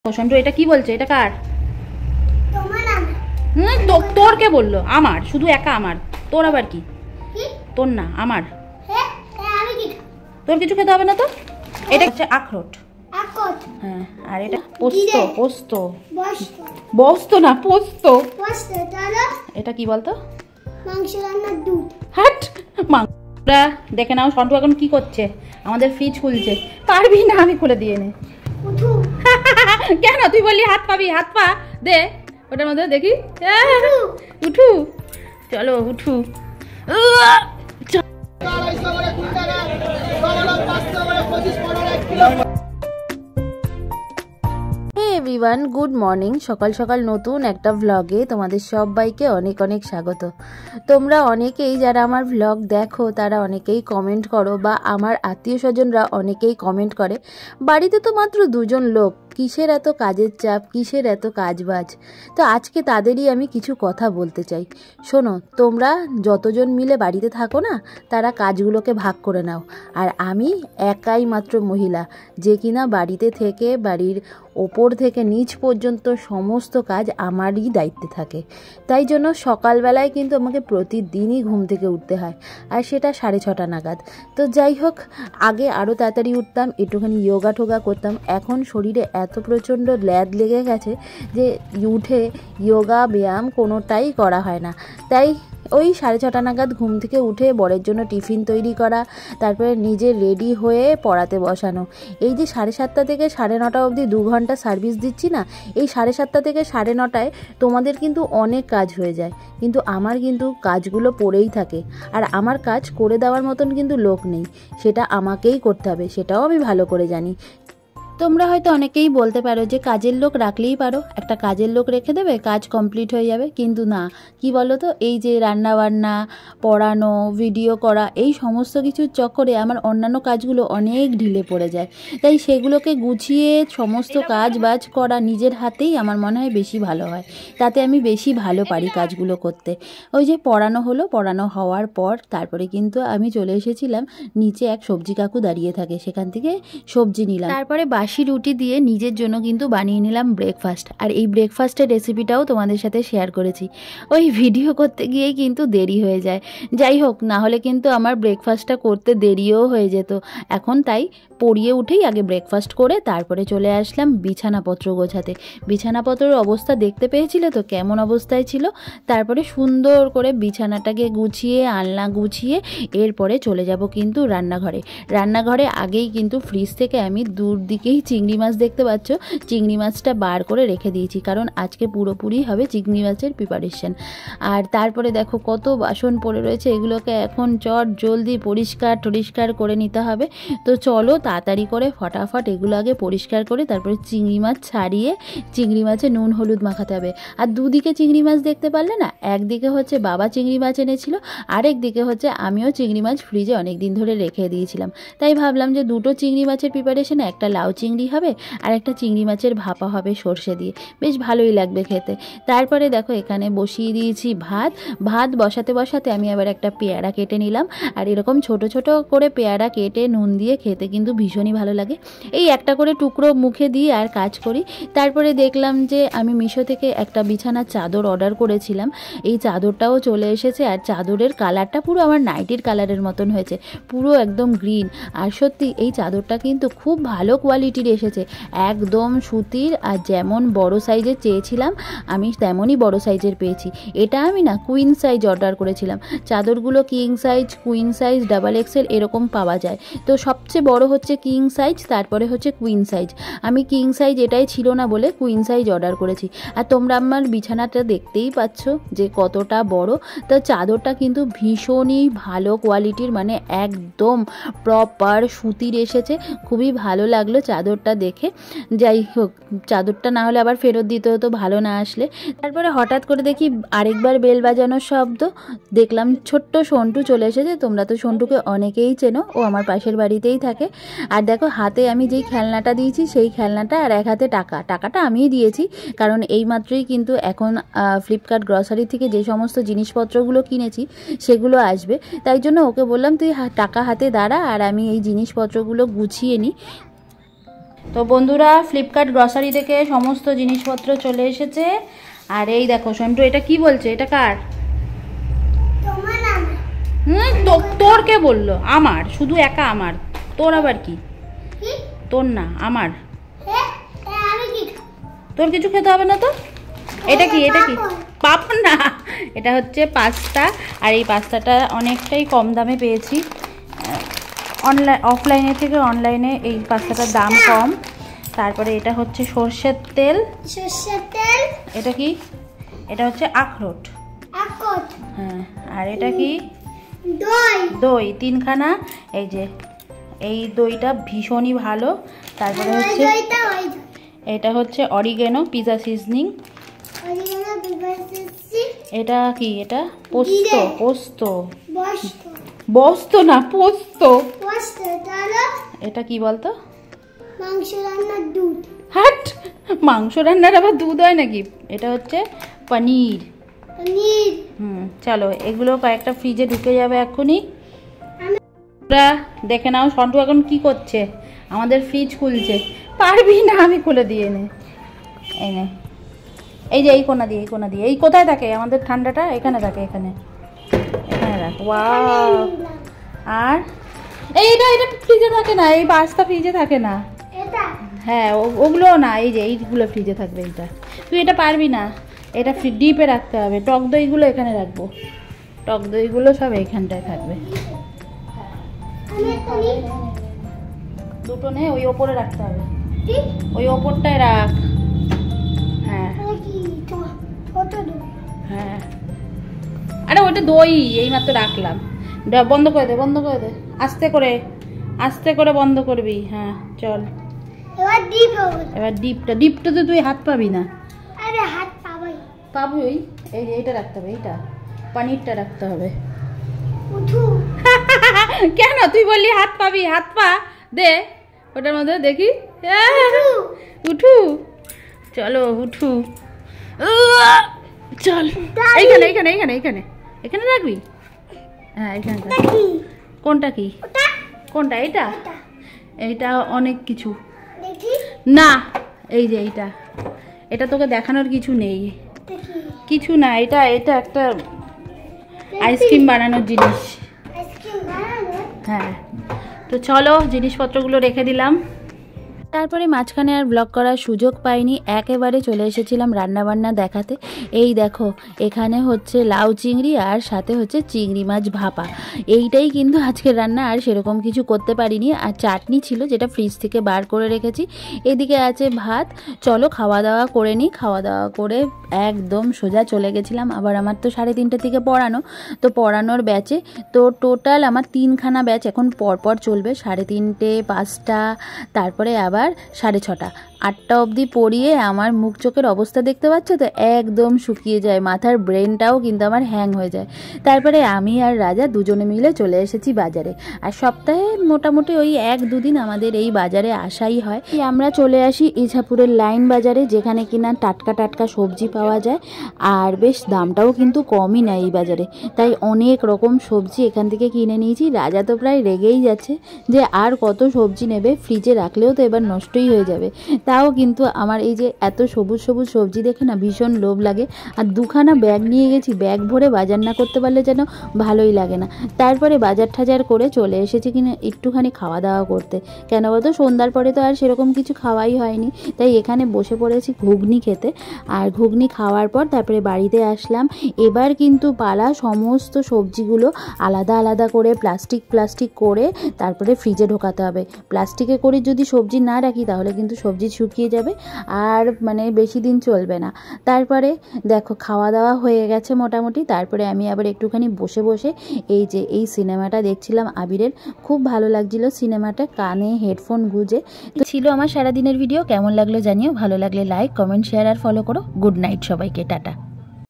সন্টু এটা কি বলছে? এটা কার? তোর কে বললো? আমার, শুধু একা আমার। তোর আবার কি? তোর না, আমার। তোর কিছু খেতে হবে না তো। এটা হচ্ছে আখরোট। হ্যাঁ, আর এটা পোস্ত। পোস্ত বস্ত না, পোস্ত। এটা কি বলতো? মাংস রান্নার দুধ। হাট মাংসটা দেখে নাও। সন্টু এখন কি করছে? আমাদের ফ্রিজ খুলছে। পারবি না? আমি খুলে দিয়ে নে। কেন তুই বললি হাত পাবি? হাত পা দে ওটার মধ্যে দেখি। উঠু, চলো উঠু। Everyone, good morning. সকাল সকাল নতুন একটা ভ্লগে তোমাদের সবাইকে অনেক অনেক স্বাগত। তোমরা অনেকেই যারা আমার ভ্লগ দেখো তারা অনেকেই কমেন্ট করো, বা আমার আত্মীয় স্বজনরা অনেকেই কমেন্ট করে, বাড়িতে তো মাত্র দুজন লোক, কিসের এত কাজের চাপ, কিসের এত কাজবাজ। তো আজকে তাদেরই আমি কিছু কথা বলতে চাই। শোনো, তোমরা যতজন মিলে বাড়িতে থাকো না, তারা কাজগুলোকে ভাগ করে নাও। আর আমি একাই মাত্র মহিলা, যে কিনা বাড়িতে থেকে বাড়ির ওপর থেকে নিচ পর্যন্ত সমস্ত কাজ আমারই দায়িত্বে থাকে। তাই জন্য সকালবেলায় কিন্তু আমাকে প্রতিদিনই ঘুম থেকে উঠতে হয়, আর সেটা 6:30 নাগাদ। তো যাই হোক, আগে আরও তাড়াতাড়ি উঠতাম, একটুখানি যোগা টোগা করতাম। এখন শরীরে এত প্রচণ্ড ল্যাদ লেগে গেছে যে উঠে যোগা ব্যায়াম কোনোটাই করা হয় না। তাই ওই 6:30 নাগাদ ঘুম থেকে উঠে বরের জন্য টিফিন তৈরি করা, তারপরে নিজে রেডি হয়ে পড়াতে বসানো। এই যে 7:30 থেকে 9:30 অবধি 2 ঘন্টা সার্ভিস দিচ্ছি না, এই 7:30 থেকে 9:30 তোমাদের কিন্তু অনেক কাজ হয়ে যায়, কিন্তু আমার কিন্তু কাজগুলো পড়েই থাকে। আর আমার কাজ করে দেওয়ার মতন কিন্তু লোক নেই, সেটা আমাকেই করতে হবে, সেটাও আমি ভালো করে জানি। তোমরা হয়তো অনেকেই বলতে পারো যে কাজের লোক রাখলেই পারো, একটা কাজের লোক রেখে দেবে, কাজ কমপ্লিট হয়ে যাবে। কিন্তু না, কি বলো তো, এই যে রান্না বান্না, পড়ানো, ভিডিও করা, এই সমস্ত কিছুর চক্করে আমার অন্যান্য কাজগুলো অনেক ঢিলে পড়ে যায়। তাই সেগুলোকে গুছিয়ে সমস্ত কাজ বাজ করা নিজের হাতেই আমার মনে হয় বেশি ভালো হয়, তাতে আমি বেশি ভালো পারি কাজগুলো করতে। ওই যে পড়ানো হলো, পড়ানো হওয়ার পর তারপরে কিন্তু আমি চলে এসেছিলাম নিচে, এক সবজি কাকু দাঁড়িয়ে থাকে, সেখান থেকে সবজি নিলাম। তারপরে বাসি রুটি দিয়ে নিজের জন্য কিন্তু বানিয়ে নিলাম ব্রেকফাস্ট। আর এই ব্রেকফাস্টের রেসিপিটাও তোমাদের সাথে শেয়ার করেছি। ওই ভিডিও করতে গিয়েই কিন্তু দেরি হয়ে যায়। যাই হোক, না হলে কিন্তু আমার ব্রেকফাস্টটা করতে দেরিও হয়ে যেত। এখন তাই পড়িয়ে উঠেই আগে ব্রেকফাস্ট করে তারপরে চলে আসলাম বিছানাপত্র গোছাতে। বিছানাপত্রের অবস্থা দেখতে পেয়েছিলে তো কেমন অবস্থায় ছিল। তারপরে সুন্দর করে বিছানাটাকে গুছিয়ে আলনা গুছিয়ে এরপরে চলে যাব কিন্তু রান্নাঘরে। রান্নাঘরে আগেই কিন্তু ফ্রিজ থেকে আমি দূর দিকেই চিংড়ি মাছ দেখতে পাচ্ছ, চিংড়ি মাছটা বার করে রেখে দিয়েছি, কারণ আজকে পুরোপুরি হবে চিংড়ি মাছের প্রিপারেশন। আর তারপরে দেখো কত বাসন পড়ে রয়েছে, এগুলোকে এখন চট জলদি পরিষ্কার করে নিতে হবে। তো চলো তাড়াতাড়ি করে ফটাফট এগুলো আগে পরিষ্কার করে তারপরে চিংড়ি মাছ ছাড়িয়ে চিংড়ি মাছে নুন হলুদ মাখাতে হবে। আর দুদিকে চিংড়ি মাছ দেখতে পারলে না, একদিকে হচ্ছে বাবা চিংড়ি মাছ এনেছিল, আরেক দিকে হচ্ছে আমিও চিংড়ি মাছ ফ্রিজে অনেক দিন ধরে রেখে দিয়েছিলাম। তাই ভাবলাম যে দুটো চিংড়ি মাছের প্রিপারেশনে একটা লাউ চিংড়ি হবে আর একটা চিংড়ি মাছের ভাপা হবে সর্ষে দিয়ে, বেশ ভালোই লাগবে খেতে। তারপরে দেখো এখানে বসিয়ে দিয়েছি ভাত। ভাত বসাতে বসাতে আমি আবার একটা পেয়ারা কেটে নিলাম। আর এরকম ছোট ছোট করে পেয়ারা কেটে নুন দিয়ে খেতে কিন্তু ভীষণই ভালো লাগে। এই একটা করে টুকরো মুখে দিয়ে আর কাজ করি। তারপরে দেখলাম যে আমি মিশো থেকে একটা বিছানার চাদর অর্ডার করেছিলাম, এই চাদরটাও চলে এসেছে। আর চাদরের কালারটা পুরো আমার নাইটির কালারের মতন হয়েছে, পুরো একদম গ্রিন। আর সত্যি এই চাদরটা কিন্তু খুব ভালো কোয়ালিটির এসেছে, একদম সুতির। আর যেমন বড় সাইজের চেয়েছিলাম আমি তেমনই বড় সাইজের পেয়েছি। এটা আমি না কুইন সাইজ অর্ডার করেছিলাম, চাদরগুলো king size, queen size, double XL এরকম পাওয়া যায়। তো সবচেয়ে বড় হচ্ছে কিং সাইজ, তারপরে হচ্ছে কুইন সাইজ। আমি কিং সাইজ এটাই ছিল না বলে কুইন সাইজ অর্ডার করেছি। আর তোমরা আমার বিছানাটা দেখতেই পাচ্ছ যে কতটা বড়। তো চাদরটা কিন্তু ভীষণই ভালো কোয়ালিটির, মানে একদম প্রপার সুতির এসেছে, খুবই ভালো লাগলো চাদরটা দেখে। যাই হোক, চাদরটা না হলে আবার ফেরত দিতে হতো ভালো না আসলে। তারপরে হঠাৎ করে দেখি আরেকবার বেল বাজানোর শব্দ, দেখলাম ছোট্ট সন্টু চলে এসেছে। তোমরা তো সন্টুকে অনেকেই চেনো, ও আমার পাশের বাড়িতেই থাকে। আর দেখো হাতে আমি যেই খেলনাটা দিয়েছি সেই খেলনাটা, আর এক হাতে টাকাটা আমিই দিয়েছি, কারণ এই মাত্রই কিন্তু এখন ফ্লিপকার্ট গ্রসারি থেকে যে সমস্ত জিনিসপত্রগুলো কিনেছি সেগুলো আসবে। তাই জন্য ওকে বললাম তুই টাকা হাতে দাঁড়া আর আমি এই জিনিসপত্রগুলো গুছিয়ে নিই। তো বন্ধুরা, ফ্লিপকার্ট গ্রসারি থেকে সমস্ত জিনিসপত্র চলে এসেছে। আর এই দেখো সন্টু, এটা কি বলছে? এটা কার? তোর কে বললো? আমার, শুধু একা আমার। তোর আবার কি? তোর না, আমার। তোর কিছু খেতে হবে না তো। এটা কি? এটা কি? পাপ না, এটা হচ্ছে পাস্তা। আর এই পাস্তাটা অনেকটাই কম দামে পেয়েছি। অফলাইনে থেকে অনলাইনে এই পাস্তাটার দাম কম। তারপরে এটা হচ্ছে সর্ষের তেল। এটা কি? এটা হচ্ছে আখরোট। হ্যাঁ। আর এটা কি? দই 3খানা। এই যে এই দইটা ভীষণই ভালো। তারপরে হচ্ছে এটা হচ্ছে অরিগেনো পিজা সিজনিং। এটা কি? এটা পোস্ত। বস্ত না, পোস্ত। এটা কি বলতো? মাংস রান্নার দুধ। হাট, মাংস রান্নার আবার দুধ হয় নাকি? এটা হচ্ছে পনির। চলো, এগুলো কয়েকটা ফ্রিজে ঢুকে যাবে এক্ষুনি। দেখে নাও সন্টু এখন কি করছে, আমাদের ফ্রিজ খুলছে। পারবি না, আমি খুলে দিয়ে নে। এই নে, এই যে এই কোনা দিয়ে, এই কোথায় থাকে আমাদের ঠান্ডাটা? এখানে থাকে, এখানে রাখ। ওয়াও। আর এইটা ফ্রিজে থাকে না, এই পাস্তা ফ্রিজে থাকে না। হ্যাঁ, ওগুলো না, এই যে এইগুলো ফ্রিজে থাকবে। এইটা তুই এটা পারবি না, এটা ডিপে রাখতে হবে। টক দইগুলো এখানে রাখবো, টক দইগুলো সব এইখানটায় থাকবে। দুটো নে, ওই ওপরে রাখতে হবে, ওই ওপরটায় রাখ। হ্যাঁ হ্যাঁ, আরে ওইটা দই এইমাত্র রাখলাম। বন্ধ করে দে, আস্তে করে বন্ধ করবি। হ্যাঁ চল, এবার ডিপটা তো তুই হাত পাবি না। পাবি। ওই এই যে এইটা রাখতে হবে, এইটা পনিরটা রাখতে হবে। কেন তুই বললি হাত পাবি? হাত পা দে ওটার মধ্যে, দেখি। উঠু, চলো উঠু। চল, এইখানে রাখবি। হ্যাঁ, এখানে। কোনটা কি? কোনটা? এইটা অনেক কিছু না। এই যে এটা তোকে দেখানোর কিছু নেই, কিছু না। এটা একটা আইসক্রিম বানানোর জিনিস। হ্যাঁ, তো চলো জিনিসপত্রগুলো রেখে দিলাম। তারপরে মাঝখানে আর ব্লগ করার সুযোগ পাইনি, একেবারে চলে এসেছিলাম রান্নাবান্না দেখাতে। এই দেখো, এখানে হচ্ছে লাউ চিংড়ি আর সাথে হচ্ছে চিংড়ি মাছ ভাপা। এইটাই কিন্তু আজকের রান্না, আর সেরকম কিছু করতে পারিনি। আর চাটনি ছিল, যেটা ফ্রিজ থেকে বার করে রেখেছি। এদিকে আছে ভাত। চলো খাওয়া দাওয়া করে নিই। খাওয়া দাওয়া করে একদম সোজা চলে গেছিলাম। আবার আমার তো 3:30 থেকে পড়ানো, তো পড়ানোর ব্যাচে তো টোটাল আমার 3খানা ব্যাচ এখন পরপর চলবে। 3:30, 5টা, তারপরে আবার 6:30, 8টা অবধি পড়িয়ে আমার মুখ চোখের অবস্থা দেখতে পাচ্ছ তো, একদম শুকিয়ে যায়। মাথার ব্রেনটাও কিন্তু আমার হ্যাং হয়ে যায়। তারপরে আমি আর রাজা দুজনে মিলে চলে এসেছি বাজারে। আর সপ্তাহে মোটামুটি ওই 1-2 দিন আমাদের এই বাজারে আসাই হয়। আমরা চলে আসি ইছাপুরের লাইন বাজারে, যেখানে কিনা টাটকা সবজি পাওয়া যায়। আর বেশ দামটাও কিন্তু কমই নেয় এই বাজারে। তাই অনেক রকম সবজি এখান থেকে কিনে নিয়েছি। রাজা তো প্রায় রেগেই যাচ্ছে যে আর কত সবজি নেবে, ফ্রিজে রাখলেও তো এবার নষ্টই হয়ে যাবে। তাও কিন্তু আমার এই যে এত সবুজ সবজি দেখে না ভীষণ লোভ লাগে। আর 2খানা ব্যাগ নিয়ে গেছি, ব্যাগ ভরে বাজার না করতে পারলে যেন ভালোই লাগে না। তারপরে বাজার টাজার করে চলে এসেছি কিনা একটুখানি খাওয়া দাওয়া করতে। কেন বলতো, সন্ধ্যার পরে তো আর সেরকম কিছু খাওয়াই হয়নি, তাই এখানে বসে পড়েছি ঘুগনি খেতে। আর ঘুগনি খাওয়ার পর তারপরে বাড়িতে আসলাম। এবার কিন্তু পালা সমস্ত সবজিগুলো আলাদা করে প্লাস্টিক করে তারপরে ফ্রিজে ঢোকাতে হবে। প্লাস্টিকে করে যদি সবজি না রাখি তাহলে কিন্তু সবজি শুকিয়ে যাবে, আর মানে বেশি দিন চলবে না। তারপরে দেখো খাওয়া দাওয়া হয়ে গেছে মোটামুটি। তারপরে আমি আবার একটুখানি বসে এই যে এই সিনেমাটা দেখছিলাম আবিরের। খুব ভালো লাগছিল সিনেমাটা, কানে হেডফোন গুঁজে। তো ছিল আমার সারাদিনের ভিডিও। কেমন লাগলো জানিও, ভালো লাগলে লাইক, কমেন্ট, শেয়ার আর ফলো করো। গুড নাইট সবাইকে, টাটা।